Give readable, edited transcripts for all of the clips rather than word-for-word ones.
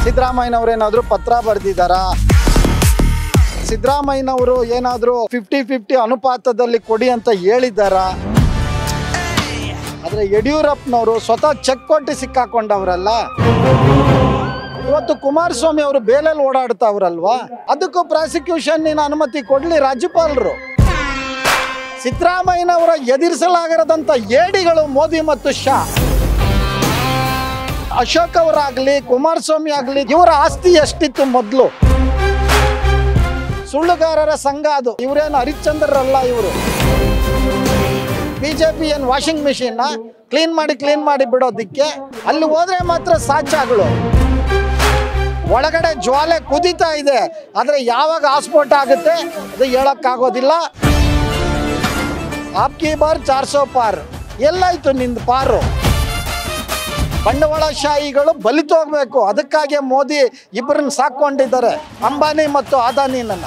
ಸಿದ್ದರಾಮಯ್ಯನವರು ಪತ್ರ ಬರೆದಿದ್ದಾರಾ? ಸಿದ್ದರಾಮಯ್ಯನವರು ಏನಾದರೂ 50-50 ಅನುಪಾತದಲ್ಲಿ ಕೊಡಿ ಅಂತ ಹೇಳಿದ್ದಾರಾ? ಆದರೆ ಯಡಿಯೂರಪ್ಪನವರು ಸ್ವತಃ ಚೆಕ್ ಕೊಟ್ಟು ಸಿಕ್ಕಾಕೊಂಡವರಲ್ಲ. ಇವತ್ತು ಕುಮಾರಸ್ವಾಮಿ ಅವರು ಬೇಲಲ್ಲಿ ಓಡಾಡ್ತಾವ್ರಲ್ವಾ, ಅದಕ್ಕೂ ಪ್ರಾಸಿಕ್ಯೂಷನ್ನಿನ ಅನುಮತಿ ಕೊಡಲಿ ರಾಜ್ಯಪಾಲರು. ಸಿದ್ದರಾಮಯ್ಯನವರ ಎದುರಿಸಲಾಗಿರದಂಥ ಏಡಿಗಳು ಮೋದಿ ಮತ್ತು ಶಾ. ಅಶೋಕ್ ಅವರಾಗಲಿ ಕುಮಾರಸ್ವಾಮಿ ಆಗಲಿ ಇವರ ಆಸ್ತಿ ಎಷ್ಟಿತ್ತು ಮೊದಲು? ಸುಳ್ಳುಗಾರರ ಸಂಘ ಅದು. ಇವರೇನು ಹರಿಶ್ಚಂದ್ರರಲ್ಲ. ಇವರು ಬಿಜೆಪಿ ಏನು ವಾಷಿಂಗ್ ಮಿಷಿನ್ನ ಕ್ಲೀನ್ ಮಾಡಿ ಬಿಡೋದಿಕ್ಕೆ? ಅಲ್ಲಿ ಹೋದ್ರೆ ಮಾತ್ರ ಸಾಚಾಗಳು. ಒಳಗಡೆ ಜ್ವಾಲೆ ಕುದೀತಾ ಇದೆ, ಆದರೆ ಯಾವಾಗ ಆಸ್ಫೋಟ ಆಗುತ್ತೆ ಅದು ಹೇಳಕ್ಕಾಗೋದಿಲ್ಲ. ಆಪ್ಕಿ ಬಾರ್ 400 ಪಾರ್. ಎಲ್ಲಾಯ್ತು ನಿಂದು ಪಾರು? ಬಂಡವಾಳಶಾಹಿಗಳು ಬಲಿತೋಗ್ಬೇಕು. ಅದಕ್ಕಾಗಿ ಮೋದಿ ಇಬ್ಬರನ್ನ ಸಾಕೊಂಡಿದ್ದಾರೆ, ಅಂಬಾನಿ ಮತ್ತು ಅದಾನಿನನ್ನ.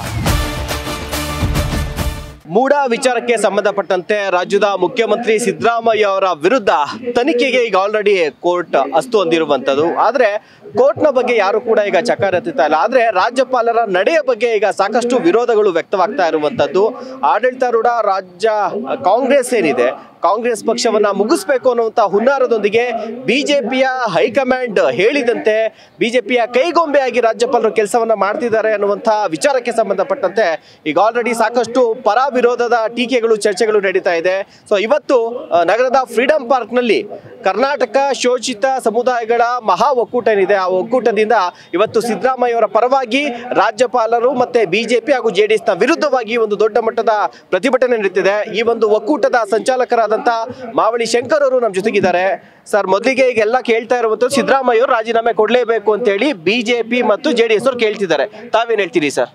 ಮೂಡ ವಿಚಾರಕ್ಕೆ ಸಂಬಂಧಪಟ್ಟಂತೆ ರಾಜ್ಯದ ಮುಖ್ಯಮಂತ್ರಿ ಸಿದ್ದರಾಮಯ್ಯ ಅವರ ವಿರುದ್ಧ ತನಿಖೆಗೆ ಈಗ ಆಲ್ರೆಡಿ ಕೋರ್ಟ್ ಅಸ್ತು ಹೊಂದಿರುವಂಥದ್ದು. ಆದರೆ ಕೋರ್ಟ್ನ ಬಗ್ಗೆ ಯಾರು ಕೂಡ ಈಗ ಚಕಾರ ಎತ್ತುತ್ತಾ ಇಲ್ಲ. ಆದರೆ ರಾಜ್ಯಪಾಲರ ನಡೆಯ ಬಗ್ಗೆ ಈಗ ಸಾಕಷ್ಟು ವಿರೋಧಗಳು ವ್ಯಕ್ತವಾಗ್ತಾ ಇರುವಂಥದ್ದು. ಆಡಳಿತಾರೂಢ ರಾಜ್ಯ ಕಾಂಗ್ರೆಸ್ ಏನಿದೆ, ಕಾಂಗ್ರೆಸ್ ಪಕ್ಷವನ್ನ ಮುಗಿಸ್ಬೇಕು ಅನ್ನುವಂಥ ಹುನ್ನಾರದೊಂದಿಗೆ ಬಿಜೆಪಿಯ ಹೈಕಮಾಂಡ್ ಹೇಳಿದಂತೆ ಬಿಜೆಪಿಯ ಕೈಗೊಂಬೆಯಾಗಿ ರಾಜ್ಯಪಾಲರು ಕೆಲಸವನ್ನ ಮಾಡ್ತಿದ್ದಾರೆ ಅನ್ನುವಂಥ ವಿಚಾರಕ್ಕೆ ಸಂಬಂಧಪಟ್ಟಂತೆ ಈಗ ಆಲ್ರೆಡಿ ಸಾಕಷ್ಟು ಪರ ವಿರೋಧದ ಟೀಕೆಗಳು ಚರ್ಚೆಗಳು ನಡೀತಾ ಇದೆ. ಸೊ ಇವತ್ತು ನಗರದ ಫ್ರೀಡಂ ಪಾರ್ಕ್ನಲ್ಲಿ ಕರ್ನಾಟಕ ಶೋಷಿತ ಸಮುದಾಯಗಳ ಮಹಾ ಒಕ್ಕೂಟ ಏನಿದೆ, ಆ ಒಕ್ಕೂಟದಿಂದ ಇವತ್ತು ಸಿದ್ದರಾಮಯ್ಯ ಅವರ ಪರವಾಗಿ ರಾಜ್ಯಪಾಲರು ಮತ್ತೆ ಬಿಜೆಪಿ ಹಾಗೂ ಜೆಡಿಎಸ್ನ ವಿರುದ್ಧವಾಗಿ ಒಂದು ದೊಡ್ಡ ಮಟ್ಟದ ಪ್ರತಿಭಟನೆ ನಡೀತಿದೆ. ಈ ಒಂದು ಒಕ್ಕೂಟದ ಸಂಚಾಲಕರಾದಂಥ ಮಾವಳಿ ಶಂಕರ್ ಅವರು ನಮ್ಮ ಜೊತೆಗಿದ್ದಾರೆ. ಸರ್, ಮೊದಲಿಗೆ ಈಗೆಲ್ಲ ಕೇಳ್ತಾ ಇರುವಂಥದ್ದು ಸಿದ್ದರಾಮಯ್ಯ ಅವರು ರಾಜೀನಾಮೆ ಕೊಡಲೇಬೇಕು ಅಂತೇಳಿ ಬಿಜೆಪಿ ಮತ್ತು ಜೆಡಿಎಸ್ ಅವರು ಕೇಳ್ತಿದ್ದಾರೆ. ತಾವೇನು ಹೇಳ್ತೀರಿ ಸರ್?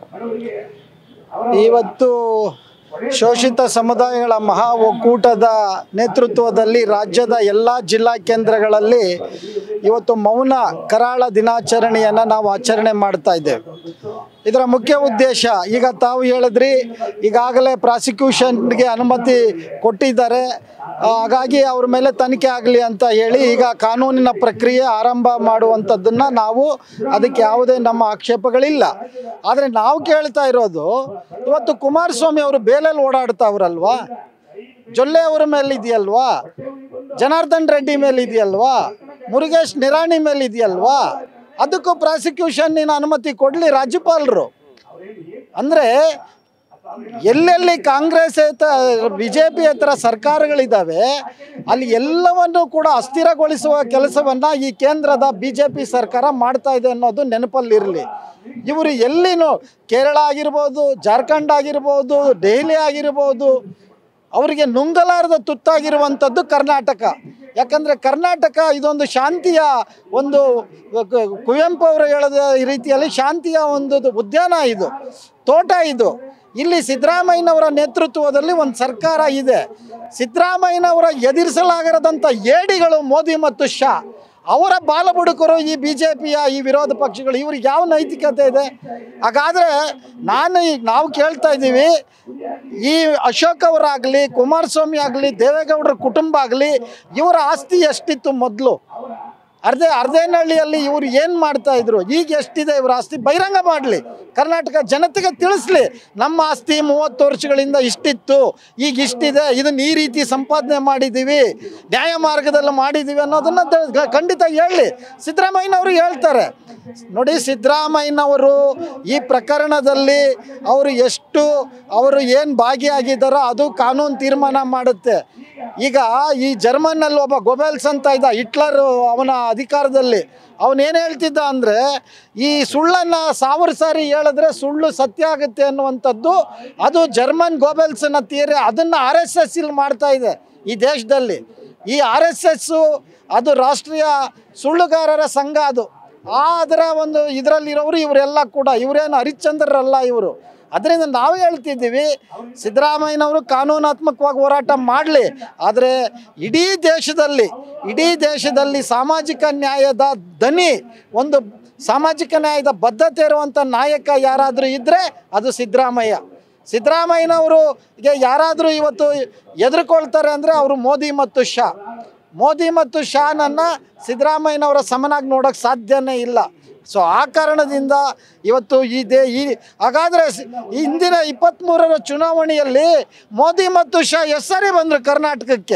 ಇವತ್ತು ಶೋಷಿತ ಸಮುದಾಯಗಳ ಮಹಾ ಒಕ್ಕೂಟದ ನೇತೃತ್ವದಲ್ಲಿ ರಾಜ್ಯದ ಎಲ್ಲ ಜಿಲ್ಲಾ ಕೇಂದ್ರಗಳಲ್ಲಿ ಇವತ್ತು ಮೌನ ಕರಾಳ ದಿನಾಚರಣೆಯನ್ನು ನಾವು ಆಚರಣೆ ಮಾಡ್ತಾ ಇದ್ದೇವೆ. ಇದರ ಮುಖ್ಯ ಉದ್ದೇಶ, ಈಗ ತಾವು ಹೇಳಿದ್ರಿ, ಈಗಾಗಲೇ ಪ್ರಾಸಿಕ್ಯೂಷನ್ಗೆ ಅನುಮತಿ ಕೊಟ್ಟಿದ್ದಾರೆ, ಹಾಗಾಗಿ ಅವ್ರ ಮೇಲೆ ತನಿಖೆ ಆಗಲಿ ಅಂತ ಹೇಳಿ ಈಗ ಕಾನೂನಿನ ಪ್ರಕ್ರಿಯೆ ಆರಂಭ ಮಾಡುವಂಥದ್ದನ್ನು ನಾವು, ಅದಕ್ಕೆ ಯಾವುದೇ ನಮ್ಮ ಆಕ್ಷೇಪಗಳಿಲ್ಲ. ಆದರೆ ನಾವು ಕೇಳ್ತಾ ಇರೋದು, ಇವತ್ತು ಕುಮಾರಸ್ವಾಮಿ ಅವರು ಬೇಲಲ್ಲಿ ಓಡಾಡ್ತಾವ್ರಲ್ವಾ, ಜೊಲ್ಲೆ ಅವರ ಮೇಲೆ ಇದೆಯಲ್ವಾ, ಜನಾರ್ದನ್ ರೆಡ್ಡಿ ಮೇಲೆ ಇದೆಯಲ್ವಾ, ಮುರುಗೇಶ್ ನಿರಾಣಿ ಮೇಲೆ ಇದೆಯಲ್ವಾ, ಅದಕ್ಕೂ ಪ್ರಾಸಿಕ್ಯೂಷನ್ನಿನ ಅನುಮತಿ ಕೊಡಲಿ ರಾಜ್ಯಪಾಲರು. ಅಂದರೆ ಎಲ್ಲೆಲ್ಲಿ ಕಾಂಗ್ರೆಸ್ ಬಿಜೆಪಿಯೇತರ ಸರ್ಕಾರಗಳಿದ್ದಾವೆ ಅಲ್ಲಿ ಎಲ್ಲವನ್ನೂ ಕೂಡ ಅಸ್ಥಿರಗೊಳಿಸುವ ಕೆಲಸವನ್ನು ಈ ಕೇಂದ್ರದ ಬಿಜೆಪಿ ಸರ್ಕಾರ ಮಾಡ್ತಾ ಇದೆ ಅನ್ನೋದು ನೆನಪಲ್ಲಿರಲಿ. ಇವರು ಎಲ್ಲಿನೂ ಕೇರಳ ಆಗಿರ್ಬೋದು, ಜಾರ್ಖಂಡ್ ಆಗಿರ್ಬೋದು, ದೆಹಲಿ ಆಗಿರ್ಬೋದು, ಅವರಿಗೆ ನುಂಗಲಾರದ ತುತ್ತಾಗಿರುವಂಥದ್ದು ಕರ್ನಾಟಕ. ಯಾಕಂದರೆ ಕರ್ನಾಟಕ ಇದೊಂದು ಶಾಂತಿಯ ಒಂದು, ಕುವೆಂಪು ಅವರು ಹೇಳದ ರೀತಿಯಲ್ಲಿ ಶಾಂತಿಯ ಒಂದು ಉದ್ಯಾನ, ಇದು ತೋಟ. ಇದು ಇಲ್ಲಿ ಸಿದ್ದರಾಮಯ್ಯನವರ ನೇತೃತ್ವದಲ್ಲಿ ಒಂದು ಸರ್ಕಾರ ಇದೆ. ಸಿದ್ದರಾಮಯ್ಯನವರ ಎದುರಿಸಲಾಗಿರದಂಥ ಏಡಿಗಳು ಮೋದಿ ಮತ್ತು ಶಾ, ಅವರ ಬಾಲಬುಡುಕರು ಈ ಬಿಜೆಪಿಯ ಈ ವಿರೋಧ ಪಕ್ಷಗಳು. ಇವ್ರಿಗೆ ಯಾವ ನೈತಿಕತೆ ಇದೆ? ಹಾಗಾದರೆ ನಾವು ಕೇಳ್ತಾ ಇದ್ದೀವಿ, ಈ ಅಶೋಕ್ ಅವರಾಗಲಿ ಕುಮಾರಸ್ವಾಮಿ ಆಗಲಿ ದೇವೇಗೌಡರ ಕುಟುಂಬ ಆಗಲಿ ಇವರ ಆಸ್ತಿ ಎಷ್ಟಿತ್ತು ಮೊದಲು? ಅರ್ಧೇನಹಳ್ಳಿಯಲ್ಲಿ ಇವರು ಏನು ಮಾಡ್ತಾ ಇದ್ರು, ಈಗ ಎಷ್ಟಿದೆ ಇವರ ಆಸ್ತಿ? ಬಹಿರಂಗ ಮಾಡಲಿ, ಕರ್ನಾಟಕ ಜನತೆಗೆ ತಿಳಿಸ್ಲಿ. ನಮ್ಮ ಆಸ್ತಿ 30 ವರ್ಷಗಳಿಂದ ಇಷ್ಟಿತ್ತು, ಈಗ ಇಷ್ಟಿದೆ, ಇದನ್ನು ಈ ರೀತಿ ಸಂಪಾದನೆ ಮಾಡಿದ್ದೀವಿ, ನ್ಯಾಯ ಮಾರ್ಗದಲ್ಲಿ ಮಾಡಿದ್ದೀವಿ ಅನ್ನೋದನ್ನು ಖಂಡಿತ ಹೇಳಿ. ಸಿದ್ದರಾಮಯ್ಯನವರು ಹೇಳ್ತಾರೆ. ನೋಡಿ, ಸಿದ್ದರಾಮಯ್ಯನವರು ಈ ಪ್ರಕರಣದಲ್ಲಿ ಅವರು ಏನು ಭಾಗಿಯಾಗಿದ್ದಾರೋ ಅದು ಕಾನೂನು ತೀರ್ಮಾನ ಮಾಡುತ್ತೆ. ಈಗ ಈ ಜರ್ಮನ್ನಲ್ಲಿ ಒಬ್ಬ ಗೊಬೆಲ್ಸ್ ಅಂತ ಇದ್ದ, ಹಿಟ್ಲರ್ ಅವನ ಅಧಿಕಾರದಲ್ಲಿ, ಅವನೇನು ಹೇಳ್ತಿದ್ದ ಅಂದರೆ, ಈ ಸುಳ್ಳನ್ನು 1000 ಸಾರಿ ಹೇಳಿದ್ರೆ ಸುಳ್ಳು ಸತ್ಯ ಆಗುತ್ತೆ ಅನ್ನುವಂಥದ್ದು, ಅದು ಜರ್ಮನ್ ಗೊಬೆಲ್ಸ್ನ ಥಿಯರಿ. ಅದನ್ನು RSS ಇಲ್ಲಿ ಮಾಡ್ತಾ ಇದೆ ಈ ದೇಶದಲ್ಲಿ. ಈ RSS ಅದು ರಾಷ್ಟ್ರೀಯ ಸುಳ್ಳುಗಾರರ ಸಂಘ. ಅದು ಅದರ ಒಂದು ಇದರಲ್ಲಿರೋರು ಇವರೆಲ್ಲ ಕೂಡ, ಇವರೇನು ಹರಿಶ್ಚಂದ್ರರಲ್ಲ ಇವರು. ಅದರಿಂದ ನಾವು ಹೇಳ್ತಿದ್ದೀವಿ, ಸಿದ್ದರಾಮಯ್ಯನವರು ಕಾನೂನಾತ್ಮಕವಾಗಿ ಹೋರಾಟ ಮಾಡಲಿ. ಆದರೆ ಇಡೀ ದೇಶದಲ್ಲಿ ಸಾಮಾಜಿಕ ನ್ಯಾಯದ ದನಿ, ಒಂದು ಸಾಮಾಜಿಕ ನ್ಯಾಯದ ಬದ್ಧತೆ ಇರುವಂಥ ನಾಯಕ ಯಾರಾದರೂ ಇದ್ದರೆ ಅದು ಸಿದ್ದರಾಮಯ್ಯನವರಿಗೆ ಯಾರಾದರೂ ಇವತ್ತು ಎದುರುಕೊಳ್ತಾರೆ ಅಂದರೆ ಅವರು ಮೋದಿ ಮತ್ತು ಶಾ. ಮೋದಿ ಮತ್ತು ಶಾನನ್ನು ಸಿದ್ದರಾಮಯ್ಯನವರ ಸಮನಾಗಿ ನೋಡೋಕ್ಕೆ ಸಾಧ್ಯನೇ ಇಲ್ಲ. ಸೊ ಆ ಕಾರಣದಿಂದ ಇವತ್ತು ಹಾಗಾದರೆ ಹಿಂದಿನ 23ರ ಚುನಾವಣೆಯಲ್ಲಿ ಮೋದಿ ಮತ್ತು ಶಾ ಸರಿ ಬಂದರು ಕರ್ನಾಟಕಕ್ಕೆ.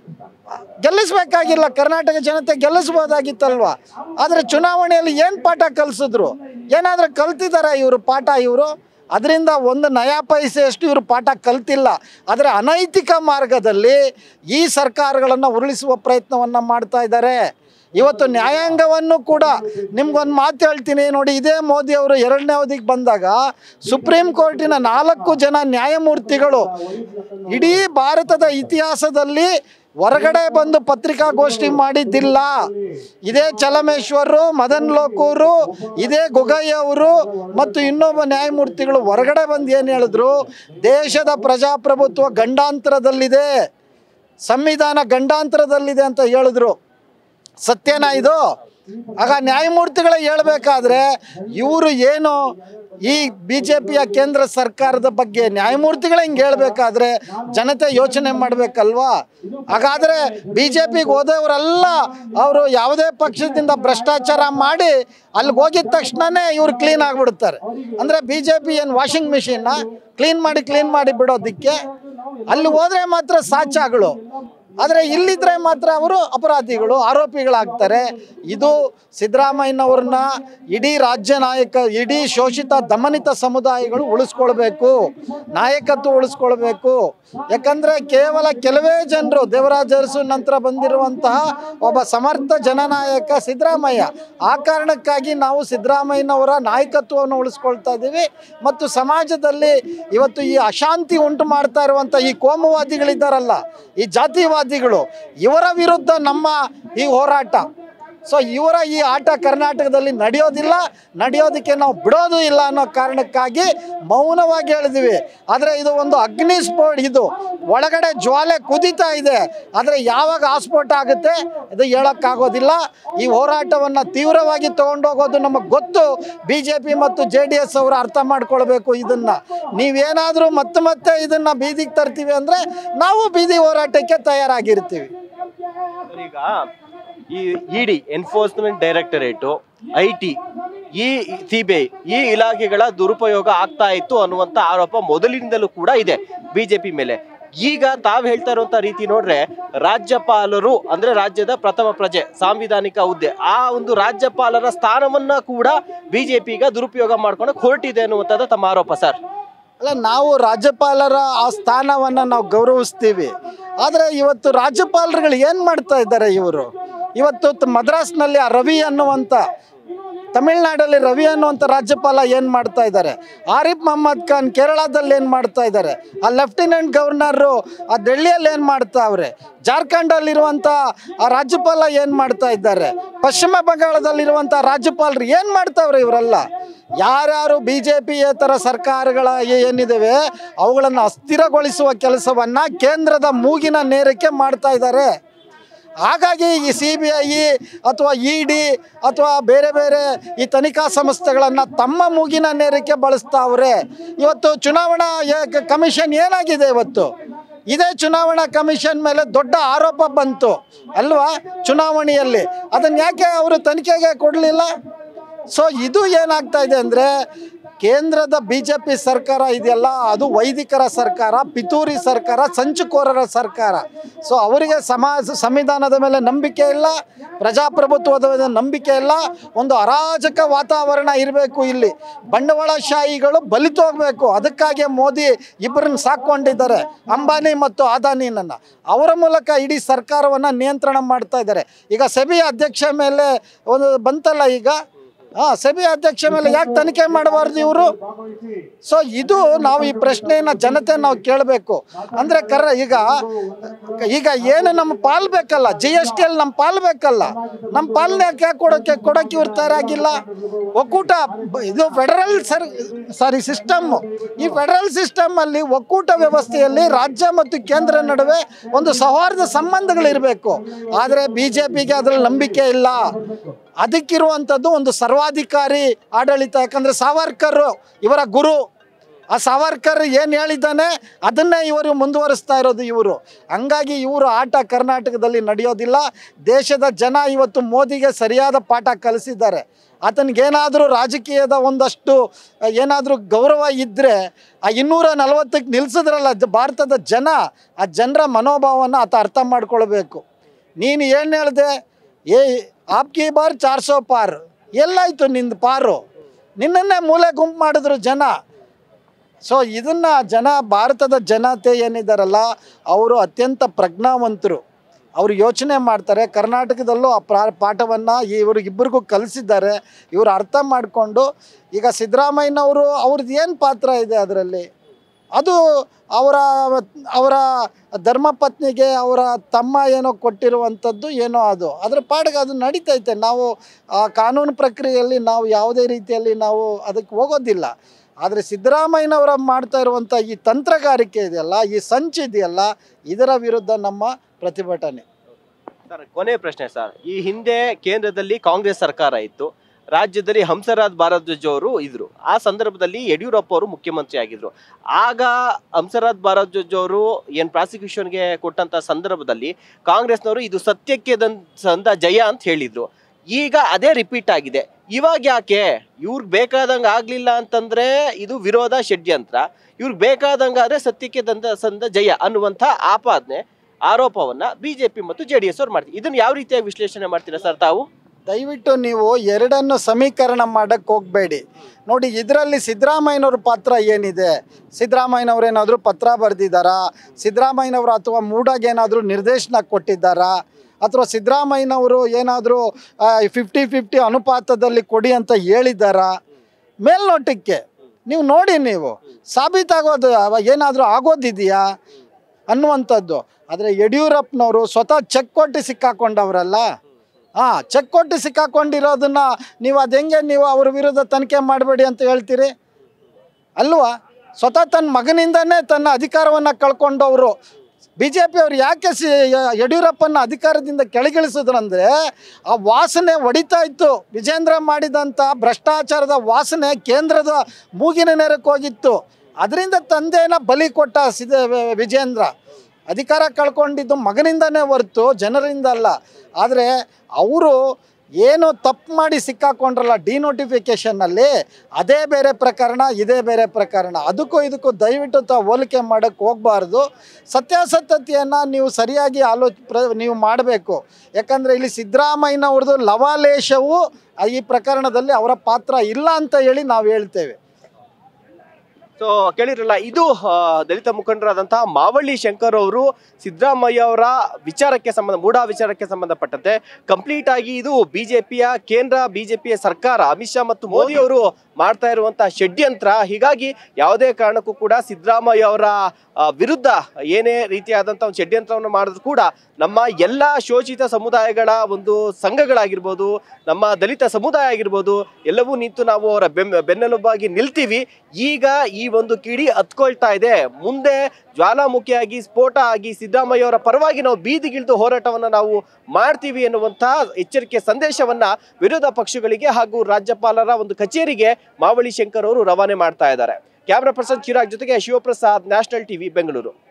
ಗೆಲ್ಲಿಸ್ಬೇಕಾಗಿಲ್ಲ, ಕರ್ನಾಟಕ ಜನತೆ ಗೆಲ್ಲಿಸ್ಬೋದಾಗಿತ್ತಲ್ವ. ಆದರೆ ಚುನಾವಣೆಯಲ್ಲಿ ಏನು ಪಾಠ ಕಲಿಸಿದ್ರು? ಏನಾದರೂ ಕಲ್ತಿದ್ದಾರೆ ಇವರು ಪಾಠ? ಇವರು ಅದರಿಂದ ಒಂದು ನಯಾ ಪೈಸೆಯಷ್ಟು ಇವರು ಪಾಠ ಕಲ್ತಿಲ್ಲ. ಆದರೆ ಅನೈತಿಕ ಮಾರ್ಗದಲ್ಲಿ ಈ ಸರ್ಕಾರಗಳನ್ನು ಉರುಳಿಸುವ ಪ್ರಯತ್ನವನ್ನು ಮಾಡ್ತಾ ಇದ್ದಾರೆ. ಇವತ್ತು ನ್ಯಾಯಾಂಗವನ್ನು ಕೂಡ ನಿಮ್ಗೊಂದು ಮಾತು ಹೇಳ್ತೀನಿ ನೋಡಿ. ಇದೇ ಮೋದಿ ಅವರು 2ನೇ ಅವಧಿಗೆ ಬಂದಾಗ ಸುಪ್ರೀಂ ಕೋರ್ಟಿನ 4 ಜನ ನ್ಯಾಯಮೂರ್ತಿಗಳು ಇಡೀ ಭಾರತದ ಇತಿಹಾಸದಲ್ಲಿ ಹೊರಗಡೆ ಬಂದು ಪತ್ರಿಕಾಗೋಷ್ಠಿ ಮಾಡಿದ್ದಿಲ್ಲ. ಇದೇ ಚಲಮೇಶ್ವರು, ಮದನ್ ಲೋಕೂರು, ಇದೇ ಗೊಗೈ ಅವರು ಮತ್ತು ಇನ್ನೊಬ್ಬ ನ್ಯಾಯಮೂರ್ತಿಗಳು ಹೊರಗಡೆ ಬಂದು ಏನು ಹೇಳಿದ್ರು? ದೇಶದ ಪ್ರಜಾಪ್ರಭುತ್ವ ಗಂಡಾಂತರದಲ್ಲಿದೆ, ಸಂವಿಧಾನ ಗಂಡಾಂತರದಲ್ಲಿದೆ ಅಂತ ಹೇಳಿದ್ರು. ಸತ್ಯನಾ ಇದು? ಆಗ ನ್ಯಾಯಮೂರ್ತಿಗಳೇ ಹೇಳಬೇಕಾದ್ರೆ ಇವರು ಏನು ಈ BJPಯ ಕೇಂದ್ರ ಸರ್ಕಾರದ ಬಗ್ಗೆ ನ್ಯಾಯಮೂರ್ತಿಗಳೇ ಹಿಂಗೆ ಹೇಳಬೇಕಾದ್ರೆ ಜನತೆ ಯೋಚನೆ ಮಾಡಬೇಕಲ್ವಾ? ಹಾಗಾದರೆ BJPಗೆ ಹೋದವರೆಲ್ಲ ಅವರು ಯಾವುದೇ ಪಕ್ಷದಿಂದ ಭ್ರಷ್ಟಾಚಾರ ಮಾಡಿ ಅಲ್ಲಿಗೆ ಹೋಗಿದ ತಕ್ಷಣವೇ ಇವರು ಕ್ಲೀನ್ ಆಗಿಬಿಡ್ತಾರೆ. ಅಂದರೆ BJP ಏನು ವಾಷಿಂಗ್ ಮಿಷಿನ್ನ ಕ್ಲೀನ್ ಮಾಡಿ ಬಿಡೋದಕ್ಕೆ? ಅಲ್ಲಿ ಹೋದರೆ ಮಾತ್ರ ಸಾಚಾಗಳು, ಆದರೆ ಇಲ್ಲಿದ್ರೆ ಮಾತ್ರ ಅವರು ಅಪರಾಧಿಗಳು, ಆರೋಪಿಗಳಾಗ್ತಾರೆ. ಇದು ಸಿದ್ದರಾಮಯ್ಯನವ್ರನ್ನ ಇಡೀ ರಾಜ್ಯ ನಾಯಕ, ಇಡೀ ಶೋಷಿತ ದಮನಿತ ಸಮುದಾಯಗಳು ಉಳಿಸ್ಕೊಳ್ಬೇಕು, ನಾಯಕತ್ವ ಉಳಿಸ್ಕೊಳ್ಬೇಕು. ಯಾಕಂದರೆ ಕೇವಲ ಕೆಲವೇ ಜನರು, ದೇವರಾಜ ಅರಸು ನಂತರ ಬಂದಿರುವಂತಹ ಒಬ್ಬ ಸಮರ್ಥ ಜನನಾಯಕ ಸಿದ್ದರಾಮಯ್ಯ. ಆ ಕಾರಣಕ್ಕಾಗಿ ನಾವು ಸಿದ್ದರಾಮಯ್ಯನವರ ನಾಯಕತ್ವವನ್ನು ಉಳಿಸ್ಕೊಳ್ತಾ ಇದ್ದೀವಿ. ಮತ್ತು ಸಮಾಜದಲ್ಲಿ ಇವತ್ತು ಈ ಅಶಾಂತಿ ಉಂಟು ಮಾಡ್ತಾ ಇರುವಂಥ ಈ ಕೋಮುವಾದಿಗಳಿದ್ದಾರಲ್ಲ, ಈ ಜಾತಿವಾದಿಗಳು, ಇವರ ವಿರುದ್ಧ ನಮ್ಮ ಈ ಹೋರಾಟ. ಸೊ ಇವರ ಈ ಆಟ ಕರ್ನಾಟಕದಲ್ಲಿ ನಡೆಯೋದಕ್ಕೆ ನಾವು ಬಿಡೋದು ಇಲ್ಲ ಅನ್ನೋ ಕಾರಣಕ್ಕಾಗಿ ಮೌನವಾಗಿ ಹೇಳಿದ್ವಿ. ಆದರೆ ಇದು ಒಂದು ಅಗ್ನಿ ಸ್ಫೋಟ, ಇದು ಒಳಗಡೆ ಜ್ವಾಲೆ ಕುದೀತಾ ಇದೆ. ಆದರೆ ಯಾವಾಗ ಆಸ್ಫೋಟ ಆಗುತ್ತೆ ಇದು ಹೇಳೋಕ್ಕಾಗೋದಿಲ್ಲ. ಈ ಹೋರಾಟವನ್ನು ತೀವ್ರವಾಗಿ ತೊಗೊಂಡೋಗೋದು ನಮಗೆ ಗೊತ್ತು. BJP ಮತ್ತು JDS ಅವರು ಅರ್ಥ ಮಾಡ್ಕೊಳ್ಬೇಕು ಇದನ್ನು. ನೀವೇನಾದರೂ ಮತ್ತೆ ಇದನ್ನು ಬೀದಿಗೆ ತರ್ತೀವಿ ಅಂದರೆ ನಾವು ಬೀದಿ ಹೋರಾಟಕ್ಕೆ ತಯಾರಾಗಿರ್ತೀವಿ. ಈಗ ಈ ED ಎನ್ಫೋರ್ಸ್ಮೆಂಟ್ ಡೈರೆಕ್ಟರೇಟು, IT, ಈ CBI ಈ ಇಲಾಖೆಗಳ ದುರುಪಯೋಗ ಆಗ್ತಾ ಇತ್ತು ಅನ್ನುವಂಥ ಆರೋಪ ಮೊದಲಿನಿಂದಲೂ ಕೂಡ ಇದೆ BJP ಮೇಲೆ. ಈಗ ತಾವು ಹೇಳ್ತಾ ಇರುವಂತ ರೀತಿ ನೋಡ್ರೆ ರಾಜ್ಯಪಾಲರು ಅಂದ್ರೆ ರಾಜ್ಯದ ಪ್ರಥಮ ಪ್ರಜೆ, ಸಾಂವಿಧಾನಿಕ ಹುದ್ದೆ, ಆ ಒಂದು ರಾಜ್ಯಪಾಲರ ಸ್ಥಾನವನ್ನ ಕೂಡ BJP ಈಗ ದುರುಪಯೋಗ ಮಾಡ್ಕೊಂಡು ಹೊರಟಿದೆ ಅನ್ನುವಂಥದ್ದು ತಮ್ಮ ಆರೋಪ ಸರ್. ಅಲ್ಲ, ನಾವು ರಾಜ್ಯಪಾಲರ ಆ ಸ್ಥಾನವನ್ನು ನಾವು ಗೌರವಿಸ್ತೀವಿ. ಆದರೆ ಇವತ್ತು ರಾಜ್ಯಪಾಲರುಗಳು ಏನು ಮಾಡ್ತಾ ಇದ್ದಾರೆ? ಇವತ್ತು ಮದ್ರಾಸ್ನಲ್ಲಿ ಆ ರವಿ ಅನ್ನುವಂಥ, ತಮಿಳ್ನಾಡಲ್ಲಿ ರವಿ ಅನ್ನುವಂಥ ರಾಜ್ಯಪಾಲ ಏನು ಮಾಡ್ತಾ ಇದ್ದಾರೆ? ಆರಿಫ್ ಮೊಹಮ್ಮದ್ ಖಾನ್ ಕೇರಳದಲ್ಲಿ ಏನು ಮಾಡ್ತಾ ಇದ್ದಾರೆ? ಆ ಲೆಫ್ಟಿನೆಂಟ್ ಗವರ್ನರು ಆ ಡೆಲ್ಲಿಯಲ್ಲಿ ಏನು ಮಾಡ್ತಾವ್ರೆ? ಜಾರ್ಖಂಡಲ್ಲಿರುವಂಥ ಆ ರಾಜ್ಯಪಾಲ ಏನು ಮಾಡ್ತಾ ಇದ್ದಾರೆ? ಪಶ್ಚಿಮ ಬಂಗಾಳದಲ್ಲಿರುವಂಥ ರಾಜ್ಯಪಾಲರು ಏನು ಮಾಡ್ತಾವ್ರೆ? ಇವರೆಲ್ಲ ಯಾರ್ಯಾರು BJPಯೇತರ ಸರ್ಕಾರಗಳ ಏನಿದ್ದಾವೆ ಅವುಗಳನ್ನು ಅಸ್ಥಿರಗೊಳಿಸುವ ಕೆಲಸವನ್ನು ಕೇಂದ್ರದ ಮೂಗಿನ ನೇರಕ್ಕೆ ಮಾಡ್ತಾ ಇದ್ದಾರೆ. ಹಾಗಾಗಿ ಈ CBI ಅಥವಾ ED ಅಥವಾ ಬೇರೆ ಬೇರೆ ಈ ತನಿಖಾ ಸಂಸ್ಥೆಗಳನ್ನು ತಮ್ಮ ಮೂಗಿನ ನೇರಕ್ಕೆ ಬಳಸ್ತಾವ್ರೆ. ಇವತ್ತು ಚುನಾವಣಾ ಕಮಿಷನ್ ಏನಾಗಿದೆ? ಇದೇ ಚುನಾವಣಾ ಕಮಿಷನ್ ಮೇಲೆ ದೊಡ್ಡ ಆರೋಪ ಬಂತು ಅಲ್ವಾ ಚುನಾವಣೆಯಲ್ಲಿ, ಅದನ್ನು ಯಾಕೆ ಅವರು ತನಿಖೆಗೆ ಕೊಡಲಿಲ್ಲ? ಸೊ ಇದು ಏನಾಗ್ತಾ ಇದೆ ಅಂದರೆ ಕೇಂದ್ರದ BJP ಸರ್ಕಾರ ಇದೆಯಲ್ಲ, ಅದು ವೈದಿಕರ ಸರ್ಕಾರ, ಪಿತೂರಿ ಸರ್ಕಾರ, ಸಂಚುಕೋರರ ಸರ್ಕಾರ. ಸೊ ಅವರಿಗೆ ಸಂವಿಧಾನದ ಮೇಲೆ ನಂಬಿಕೆ ಇಲ್ಲ, ಪ್ರಜಾಪ್ರಭುತ್ವದ ಮೇಲೆ ನಂಬಿಕೆ ಇಲ್ಲ. ಒಂದು ಅರಾಜಕ ವಾತಾವರಣ ಇರಬೇಕು. ಇಲ್ಲಿ ಬಂಡವಾಳಶಾಹಿಗಳು ಬಲಿತು ಹೋಗಬೇಕು. ಅದಕ್ಕಾಗಿ ಮೋದಿ ಇಬ್ಬರನ್ನ ಸಾಕೊಂಡಿದ್ದಾರೆ, ಅಂಬಾನಿ ಮತ್ತು ಅದಾನಿನನ್ನು. ಅವರ ಮೂಲಕ ಇಡೀ ಸರ್ಕಾರವನ್ನು ನಿಯಂತ್ರಣ ಮಾಡ್ತಾ ಇದ್ದಾರೆ. ಈಗ ಸೆಬಿ ಅಧ್ಯಕ್ಷ ಮೇಲೆ ಒಂದು ಬಂತಲ್ಲ, ಈಗ ಸೆಬಿ ಅಧ್ಯಕ್ಷ ಮೇಲೆ ಯಾಕೆ ತನಿಖೆ ಮಾಡಬಾರ್ದು ಇವರು? ಸೊ ಇದು ನಾವು ಈ ಪ್ರಶ್ನೆಯನ್ನು ಜನತೆ ನಾವು ಕೇಳಬೇಕು. ಅಂದರೆ ಈಗ ಏನು ನಮ್ಮ ಪಾಲು ಬೇಕಲ್ಲ, GSTಯಲ್ಲಿ ನಮ್ಮ ಪಾಲು ಬೇಕಲ್ಲ, ನಮ್ಮ ಪಾಲನೆ ಯಾಕೆ ಕೊಡೋಕ್ಕೆ ಇವ್ರು ತಯಾರಾಗಿಲ್ಲ? ಒಕ್ಕೂಟ ಇದು ಫೆಡರಲ್ ಸಿಸ್ಟಮ್ಮು. ಈ ಫೆಡರಲ್ ಸಿಸ್ಟಮಲ್ಲಿ ಒಕ್ಕೂಟ ವ್ಯವಸ್ಥೆಯಲ್ಲಿ ರಾಜ್ಯ ಮತ್ತು ಕೇಂದ್ರ ನಡುವೆ ಒಂದು ಸೌಹಾರ್ದ ಸಂಬಂಧಗಳಿರಬೇಕು. ಆದರೆ BJPಗೆ ಅದರಲ್ಲಿ ನಂಬಿಕೆ ಇಲ್ಲ. ಅದಕ್ಕಿರುವಂಥದ್ದು ಒಂದು ಸರ್ವಾಧಿಕಾರಿ ಆಡಳಿತ. ಯಾಕಂದರೆ ಸಾವರ್ಕರ್ ಇವರ ಗುರು, ಆ ಸಾವರ್ಕರ್ ಏನು ಹೇಳಿದ್ದಾನೆ ಅದನ್ನೇ ಇವರು ಮುಂದುವರಿಸ್ತಾ ಇರೋದು ಇವರು. ಹಂಗಾಗಿ ಇವರು ಆಟ ಕರ್ನಾಟಕದಲ್ಲಿ ನಡೆಯೋದಿಲ್ಲ. ದೇಶದ ಜನ ಇವತ್ತು ಮೋದಿಗೆ ಸರಿಯಾದ ಪಾಠ ಕಲಿಸಿದ್ದಾರೆ. ಆತನಿಗೇನಾದರೂ ರಾಜಕೀಯದ ಒಂದಷ್ಟು ಏನಾದರೂ ಗೌರವ ಇದ್ದರೆ ಆ 240ಕ್ಕೆ ನಿಲ್ಲಿಸಿದ್ರಲ್ಲ ಭಾರತದ ಜನ, ಆ ಜನರ ಮನೋಭಾವವನ್ನು ಆತ ಅರ್ಥ ಮಾಡ್ಕೊಳ್ಬೇಕು. ನೀನು ಏನು ಹೇಳಿದೆ, ಆಪ್ಕಿ ಬಾರ್ 400 ಪಾರ್, ಎಲ್ಲಾಯಿತು ನಿಂದು ಪಾರು? ನಿನ್ನನ್ನೇ ಮೂಲೆ ಗುಂಪು ಮಾಡಿದ್ರು ಜನ. ಸೊ ಇದನ್ನು ಭಾರತದ ಜನತೆ ಏನಿದ್ದಾರಲ್ಲ ಅವರು ಅತ್ಯಂತ ಪ್ರಜ್ಞಾವಂತರು. ಅವರು ಯೋಚನೆ ಮಾಡ್ತಾರೆ. ಕರ್ನಾಟಕದಲ್ಲೂ ಆ ಪಾಠವನ್ನು ಇವ್ರಿಗಿಬ್ಬರಿಗೂ ಕಲಿಸಿದ್ದಾರೆ. ಇವರು ಅರ್ಥ ಮಾಡಿಕೊಂಡು ಈಗ ಸಿದ್ದರಾಮಯ್ಯನವರು ಅವ್ರದ್ದು ಏನು ಪಾತ್ರ ಇದೆ ಅದರಲ್ಲಿ, ಅದು ಅವರ ಧರ್ಮಪತ್ನಿಗೆ ಅವರ ತಮ್ಮ ಏನೋ ಕೊಟ್ಟಿರುವಂಥದ್ದು ಏನೋ ಅದರ ಪಾಡಿಗೆ ಅದು ನಡೀತೈತೆ. ನಾವು ಆ ಕಾನೂನು ಪ್ರಕ್ರಿಯೆಯಲ್ಲಿ ನಾವು ಯಾವುದೇ ರೀತಿಯಲ್ಲಿ ನಾವು ಅದಕ್ಕೆ ಹೋಗೋದಿಲ್ಲ. ಆದರೆ ಸಿದ್ದರಾಮಯ್ಯನವರ ಮಾಡ್ತಾ ಇರುವಂಥ ಈ ತಂತ್ರಗಾರಿಕೆ ಇದೆಯಲ್ಲ, ಈ ಸಂಚಿದೆಯಲ್ಲ, ಇದರ ವಿರುದ್ಧ ನಮ್ಮ ಪ್ರತಿಭಟನೆ. ಸರ್, ಕೊನೆ ಪ್ರಶ್ನೆ ಸರ್. ಈ ಹಿಂದೆ ಕೇಂದ್ರದಲ್ಲಿ ಕಾಂಗ್ರೆಸ್ ಸರ್ಕಾರ ಇತ್ತು, ರಾಜ್ಯದಲ್ಲಿ ಹಂಸರಾಜ್ ಭಾರದ್ವಾಜ್ ಅವರು ಇದ್ರು. ಆ ಸಂದರ್ಭದಲ್ಲಿ ಯಡಿಯೂರಪ್ಪ ಅವರು ಮುಖ್ಯಮಂತ್ರಿ ಆಗಿದ್ರು. ಆಗ ಹಂಸರಾಜ್ ಭಾರದ್ವಾಜ್ ಅವರು ಏನು ಪ್ರಾಸಿಕ್ಯೂಷನ್ಗೆ ಕೊಟ್ಟಂತ ಸಂದರ್ಭದಲ್ಲಿ ಕಾಂಗ್ರೆಸ್ನವರು ಇದು ಸತ್ಯಕ್ಕೆ ಸಂದ ಜಯ ಅಂತ ಹೇಳಿದ್ರು. ಈಗ ಅದೇ ರಿಪೀಟ್ ಆಗಿದೆ. ಇವಾಗ ಯಾಕೆ ಇವ್ರಿಗೆ ಬೇಕಾದಂಗೆ ಆಗಲಿಲ್ಲ ಅಂತಂದ್ರೆ ಇದು ವಿರೋಧ ಷಡ್ಯಂತ್ರ, ಇವ್ರಿಗೆ ಬೇಕಾದಂಗೆ ಆದರೆ ಸತ್ಯಕ್ಕೆ ಸಂದ ಜಯ ಅನ್ನುವಂಥ ಆರೋಪವನ್ನ ಬಿಜೆಪಿ ಮತ್ತು JDS ಅವ್ರು ಮಾಡ್ತೀವಿ. ಇದನ್ನು ಯಾವ ರೀತಿಯಾಗಿ ವಿಶ್ಲೇಷಣೆ ಮಾಡ್ತೀರಾ ಸರ್ ತಾವು? ದಯವಿಟ್ಟು ನೀವು ಎರಡನ್ನು ಸಮೀಕರಣ ಮಾಡೋಕ್ಕೆ ಹೋಗಬೇಡಿ. ನೋಡಿ, ಇದರಲ್ಲಿ ಸಿದ್ದರಾಮಯ್ಯನವ್ರ ಪಾತ್ರ ಏನಿದೆ? ಸಿದ್ದರಾಮಯ್ಯನವ್ರೇನಾದರೂ ಪತ್ರ ಬರೆದಿದ್ದಾರಾ? ಸಿದ್ದರಾಮಯ್ಯನವರು ಅಥವಾ ಮೂಡಾಗೇನಾದರೂ ನಿರ್ದೇಶನ ಕೊಟ್ಟಿದ್ದಾರಾ? ಅಥವಾ ಸಿದ್ದರಾಮಯ್ಯನವರು ಏನಾದರೂ 50-50 ಅನುಪಾತದಲ್ಲಿ ಕೊಡಿ ಅಂತ ಹೇಳಿದ್ದಾರಾ? ಮೇಲ್ನೋಟಕ್ಕೆ ನೀವು ನೋಡಿ, ನೀವು ಸಾಬೀತಾಗೋದು ಏನಾದರೂ ಆಗೋದಿದೆಯಾ ಅನ್ನುವಂಥದ್ದು. ಆದರೆ ಯಡಿಯೂರಪ್ಪನವರು ಸ್ವತಃ ಚೆಕ್ ಕೊಟ್ಟು ಸಿಕ್ಕಾಕೊಂಡವರಲ್ಲ. ಚೆಕ್ ಕೊಟ್ಟು ಸಿಕ್ಕಾಕೊಂಡಿರೋದನ್ನು ನೀವು ಅದು ಹೆಂಗೆ ನೀವು ಅವ್ರ ವಿರುದ್ಧ ತನಿಖೆ ಮಾಡಬೇಡಿ ಅಂತ ಹೇಳ್ತೀರಿ ಅಲ್ವಾ? ಸ್ವತಃ ತನ್ನ ಮಗನಿಂದನೇ ತನ್ನ ಅಧಿಕಾರವನ್ನು ಕಳ್ಕೊಂಡವರು. BJP ಅವರು ಯಾಕೆ ಯಡಿಯೂರಪ್ಪನ ಅಧಿಕಾರದಿಂದ ಕೆಳಗಿಳಿಸಿದ್ರಂದರೆ ಆ ವಾಸನೆ ಹೊಡಿತಾ ಇತ್ತು. ವಿಜೇಂದ್ರ ಮಾಡಿದಂಥ ಭ್ರಷ್ಟಾಚಾರದ ವಾಸನೆ ಕೇಂದ್ರದ ಮೂಗಿನ ನೇರಕ್ಕೆ ಹೋಗಿತ್ತು. ಅದರಿಂದ ತಂದೆನ ಬಲಿ ಕೊಟ್ಟ ವಿಜೇಂದ್ರ. ಅಧಿಕಾರ ಕಳ್ಕೊಂಡಿದ್ದು ಮಗನಿಂದನೇ ಹೊರತು ಜನರಿಂದ ಅಲ್ಲ. ಆದರೆ ಅವರು ಏನೋ ತಪ್ಪು ಮಾಡಿ ಸಿಕ್ಕಾಕೊಂಡ್ರಲ್ಲ ಡಿನೋಟಿಫಿಕೇಷನ್ನಲ್ಲಿ, ಅದೇ ಬೇರೆ ಪ್ರಕರಣ, ಇದೇ ಬೇರೆ ಪ್ರಕರಣ. ಅದಕ್ಕೂ ಇದಕ್ಕೂ ದಯವಿಟ್ಟು ಹೋಲಿಕೆ ಮಾಡೋಕ್ಕೆ ಹೋಗಬಾರ್ದು. ಸತ್ಯಾಸತ್ಯತೆಯನ್ನು ನೀವು ಸರಿಯಾಗಿ ನೀವು ಮಾಡಬೇಕು. ಯಾಕಂದರೆ ಇಲ್ಲಿ ಸಿದ್ದರಾಮಯ್ಯನವ್ರದ್ದು ಲವಾಲೇಶವು ಈ ಪ್ರಕರಣದಲ್ಲಿ ಅವರ ಪಾತ್ರ ಇಲ್ಲ ಅಂತ ಹೇಳಿ ನಾವು ಹೇಳ್ತೇವೆ. ಸೊ ಕೇಳಿರಲ್ಲ, ಇದು ದಲಿತ ಮುಖಂಡರಾದಂತಹ ಮಾವಳ್ಳಿ ಶಂಕರ್ ಅವರು ಸಿದ್ದರಾಮಯ್ಯ ಅವರ ಮೂಢ ವಿಚಾರಕ್ಕೆ ಸಂಬಂಧಪಟ್ಟಂತೆ ಕಂಪ್ಲೀಟ್ ಆಗಿ ಇದು ಬಿಜೆಪಿಯ ಸರ್ಕಾರ, ಅಮಿತ್ ಶಾ ಮತ್ತು ಮೋದಿ ಅವರು ಮಾಡ್ತಾ ಇರುವಂತಹ ಷಡ್ಯಂತ್ರ. ಹೀಗಾಗಿ ಯಾವುದೇ ಕಾರಣಕ್ಕೂ ಕೂಡ ಸಿದ್ದರಾಮಯ್ಯ ಅವರ ವಿರುದ್ಧ ಏನೇ ರೀತಿಯಾದಂತಹ ಒಂದು ಷಡ್ಯಂತ್ರವನ್ನು ಮಾಡಿದ್ರು ಕೂಡ ನಮ್ಮ ಎಲ್ಲ ಶೋಷಿತ ಸಮುದಾಯಗಳ ಒಂದು ಸಂಘಗಳಾಗಿರ್ಬೋದು, ನಮ್ಮ ದಲಿತ ಸಮುದಾಯ ಆಗಿರ್ಬೋದು, ಎಲ್ಲವೂ ನಿಂತು ನಾವು ಅವರ ಬೆನ್ನೆಲುಬಾಗಿ ನಿಲ್ತೀವಿ. ಈಗ ಈ ಒಂದು ಕಿಡಿ ಹತ್ಕೊಳ್ತಾ ಇದೆ. ಮುಂದೆ ಜ್ವಾಲಾಮುಖಿಯಾಗಿ ಸ್ಫೋಟ ಆಗಿ ಸಿದ್ದರಾಮಯ್ಯ ಅವರ ಪರವಾಗಿ ನಾವು ಬೀದಿಗಿಳಿದು ಹೋರಾಟವನ್ನು ನಾವು ಮಾಡ್ತೀವಿ ಎನ್ನುವಂತಹ ಎಚ್ಚರಿಕೆ ಸಂದೇಶವನ್ನ ವಿರೋಧ ಪಕ್ಷಗಳಿಗೆ ಹಾಗೂ ರಾಜ್ಯಪಾಲರ ಒಂದು ಕಚೇರಿಗೆ ಮಾವಳ್ಳಿ ಶಂಕರ್ ಅವರು ರವಾನೆ ಮಾಡ್ತಾ ಇದ್ದಾರೆ. ಕ್ಯಾಮರಾ ಪರ್ಸನ್ ಚಿರಾಗ್ ಜೊತೆಗೆ ಶಿವಪ್ರಸಾದ್, ನ್ಯಾಷನಲ್ ಟಿವಿ, ಬೆಂಗಳೂರು.